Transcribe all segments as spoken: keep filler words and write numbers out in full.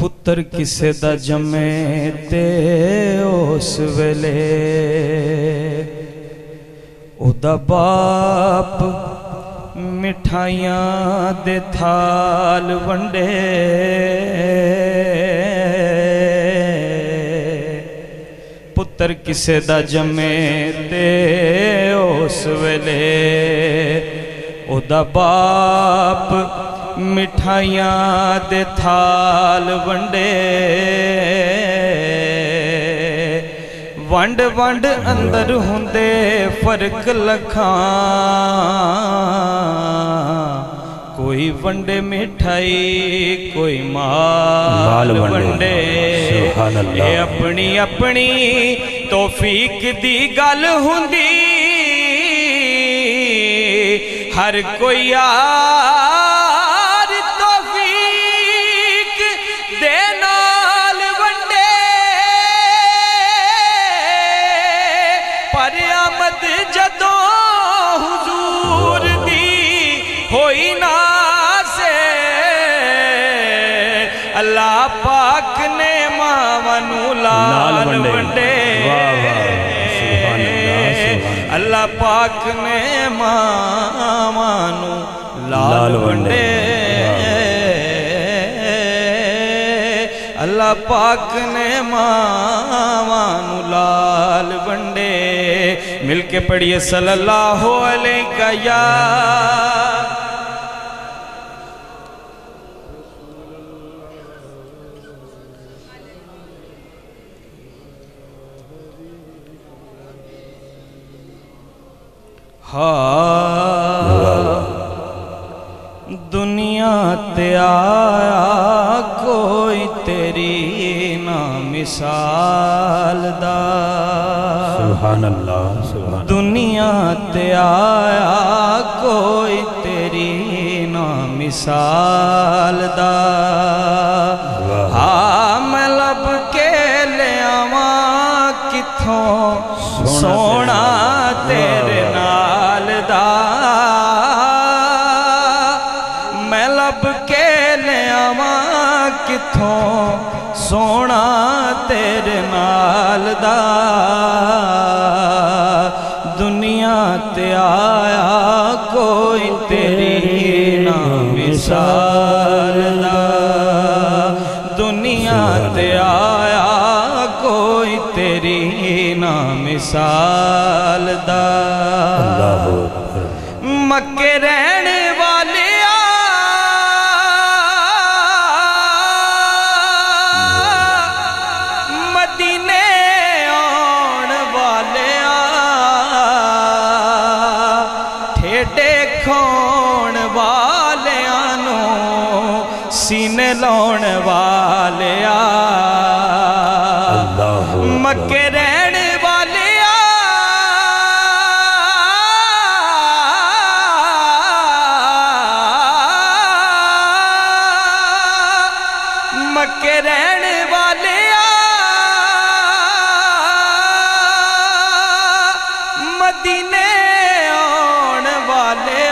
पुत्र किसे दा जमे ते उस वेले उदा बाप मिठाइयां दे थाल वंडे पुत्र किसे दा जमे ते उस वेले उदा बाप मिठाइयां दे थाल वंडे वंड वंड अंदर हुंदे फर्क लखां कोई वंडे मिठाई कोई माल वंडे ये अपनी अपनी तौफीक दी गल हुंदी हर कोई यार तौफीक दे नाल वंडे पर आमद जदों हुजूर दी होई ना से अल्लाह पाक ने मावनू लाल वंडे अल्लाह पाक ने मावनू लाल वंडे अल्लाह पाक ने मावनू लाल वंडे मिलके पढ़िए सल्लल्लाहु अलैहि या दुनिया ते आया कोई तेरी ना मिसाल दा सुभान अल्लाह सुभान दुनिया ते आया कोई तेरी ना मिसाल दा हाँ मैं लब के ले आवा किथों सोना तेरे नाल दा मैं लब के ले आवा किथों सोना तेरे नाल दा दुनिया ते आया कोई तेरी ना मिसाल दा दुनिया ते आया कोई तेरी ना मिसाल दा मक्के रहन वाले मदीने आउण वाले ठेडे खोण वालियां नूं सीने लाउण वाले मक्के रहन वाले मक्के रहन वाले मदीने आउण वाले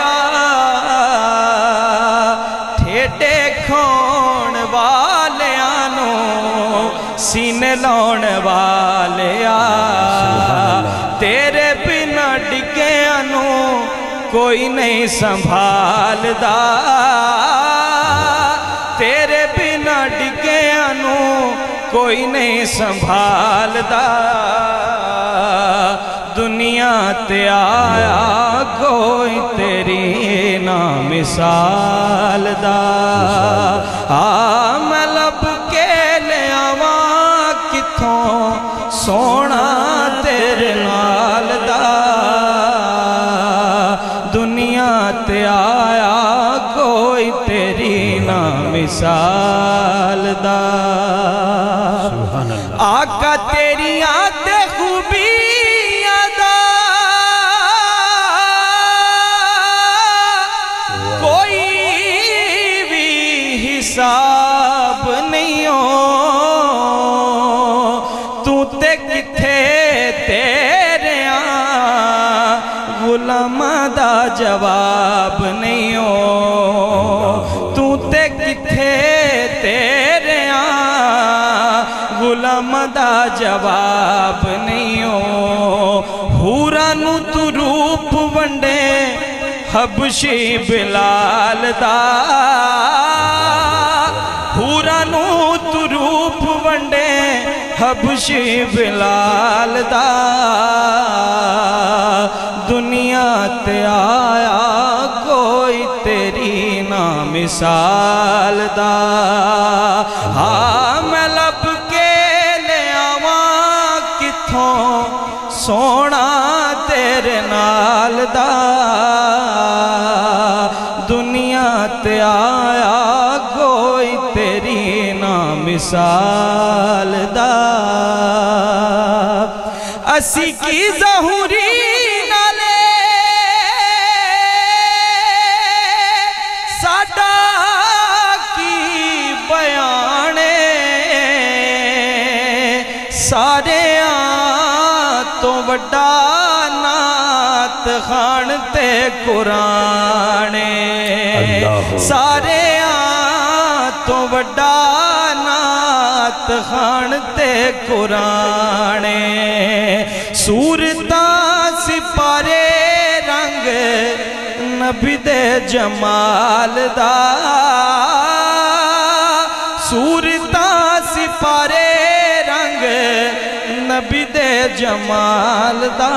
ठेडे खोण वालियां नूं सीने लाउण वाले तेरे बिना डिग्गियां नूं कोई नहीं संभालदा तेरे बिना डिग्गियां नूं कोई नहीं संभालदा दुनिया ते आया कोई तेरी ना मिसाल दा हाँ मैं लब के ले आवा किथों सोना तेरे नाल दा दुनिया ते आया कोई तेरी ना मिसाल दा आका तेरियां ते खूबियां दा कोई भी हिसाब नहीं हो तू ते किथे तेरे गुलामा दा जवाब नहीं हो तू ते किथे तेरे جواب نہیں ہو حوراں نو تو روپ ونڈے حبشی بلال دا حوراں نو تو روپ ونڈے حبشی بلال دا دنیا تے آیا کوئی تیری نا مثال دا ہاں میں لب کے لے آواں کتھوں سونا تیرے نال دا دنیا تے آیا کوئی تیری نا مثال دا اسی کی ظہوری نالے ساڈا کی بیانے سارے آن تو وڈا نات خان تے قرآنے سارے آن تو وڈا نات خان تے قرآنے سورتاں سپارے رنگ نبی دے جمال دا سورتاں سپارے رنگ نبی دے جمال دا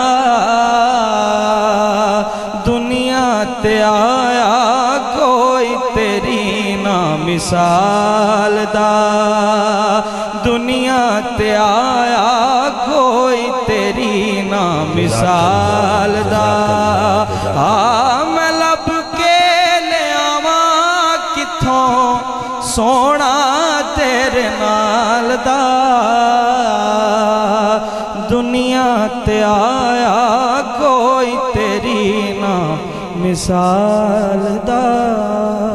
دنیا تے آیا کوئی تیری نا مثال دا دنیا تے آیا کوئی تیری نا مثال دا ہاں میں لب کے لے آواں کتھوں سونا تیرے نال دا دنیا تے آیا کوئی تیری نا مثال دا